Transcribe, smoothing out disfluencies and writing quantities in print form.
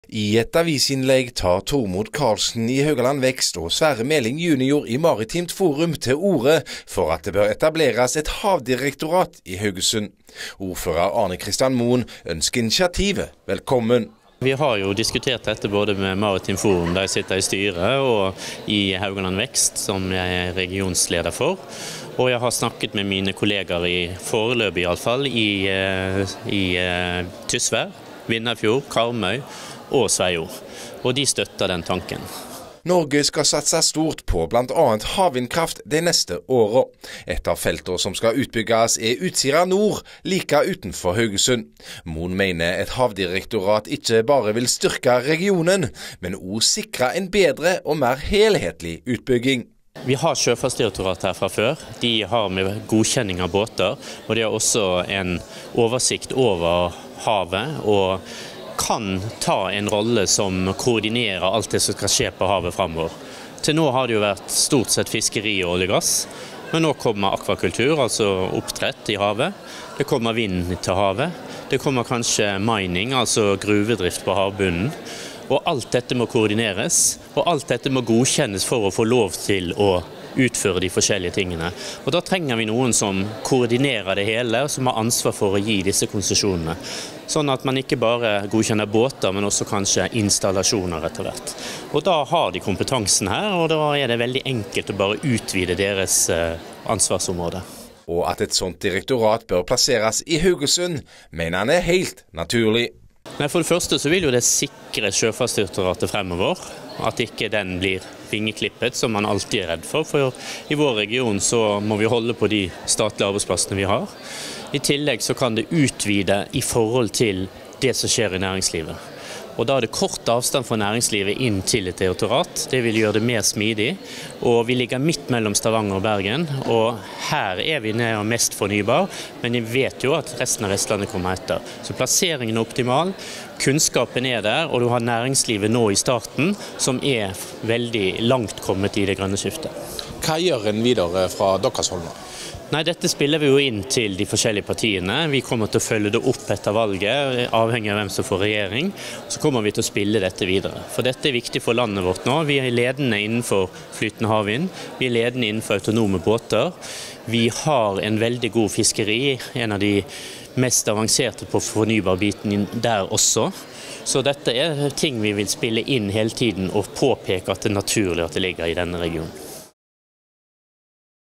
I et avisinnlegg tar Tormod Karlsen i Haugaland Vekst og Sverre Meling junior i Maritimt Forum til orde for at det bør etableres et havdirektorat i Haugesund. Ordfører Arne Kristian Moen ønsker initiativet velkommen. Vi har jo diskutert dette både med Maritimt Forum, der jeg sitter i styret, og i Haugaland Vekst, som jeg er regionsleder for. Og jeg har snakket med mine kolleger foreløpig i alle fall, i Tysvær, Vindafjord, Karmøy og Sveio. Og de støtter den tanken. Norge skal satse stort på blant annet havvindkraft de neste årene. Et av feltene som skal utbygges Utsira Nord, like utenfor Haugesund. Moen mener et havdirektorat ikke bare vil styrke regionen, men også sikre en bedre og mer helhetlig utbygging. Vi har Sjøfartsdirektorat her fra før. De har med godkjenning av båter, og de har også en oversikt over havet og kan ta en rolle som koordinerer alt det som skal skje på havet fremover. Til nå har det jo vært stort sett fiskeri og olje og gass, men nå kommer akvakultur, altså oppdrett i havet. Det kommer vind til havet. Det kommer kanskje mining, altså gruvedrift på havbunnen. Og alt dette må koordineres, og alt dette må godkjennes for å få lov til å utføre de forskjellige tingene. Og da trenger vi noen som koordinerer det hele, og som har ansvar for å gi disse konsesjonene. Sånn at man ikke bare godkjenner båter, men også kanskje installasjoner etter hvert. Og da har de kompetansen her, og da er det veldig enkelt å bare utvide deres ansvarsområde. Og at et sånt direktorat bør plasseres i Haugesund, mener han er helt naturlig. Nei, for det første så vil jo det sikre Sjøfartsdirektoratet fremover, at ikke den blir vingeklippet, som man alltid er redd for. For i vår region så må vi holde på de statlige arbeidsplassene vi har. I tillegg så kan det utvide i forhold til det som skjer i næringslivet. Og da er det kort avstand fra næringslivet inn til et direktorat. Det vil gjøre det mer smidig. Og vi ligger midt mellom Stavanger og Bergen, og her er vi nede mest fornybar, men vi vet jo at resten av Vestlandet kommer etter. Så plasseringen er optimal, kunnskapen er der, og du har næringslivet nå i starten, som er veldig langt kommet i det grønne skiftet. Hva gjør en videre fra deres hold nå? Nei, dette spiller vi jo inn til de forskjellige partiene. Vi kommer til å følge det opp etter valget, avhengig av hvem som får regjering. Så kommer vi til å spille dette videre. For dette er viktig for landet vårt nå. Vi er ledende innenfor flytende havvind. Vi er ledende innenfor autonome båter. Vi har en veldig god fiskeri, en av de mest avanserte på fornybarbiten der også. Så dette er ting vi vil spille inn hele tiden og påpeke at det er naturlig at det ligger i denne regionen.